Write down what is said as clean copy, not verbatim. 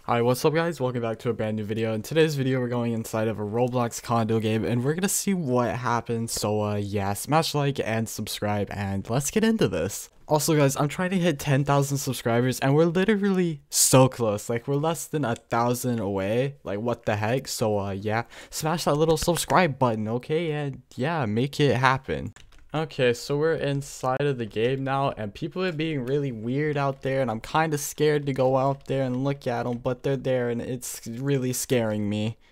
Hi, what's up guys? Welcome back to a brand new video. In today's video, we're going inside of a Roblox condo game and we're gonna see what happens. So yeah, smash like and subscribe and let's get into this. Also guys, I'm trying to hit 10,000 subscribers and we're literally so close. Like we're less than 1,000 away. Like what the heck? So yeah, smash that little subscribe button, okay? And yeah, make it happen. Okay, so we're inside of the game now, and people are being really weird out there, and I'm kind of scared to go out there and look at them, but they're there, and it's really scaring me.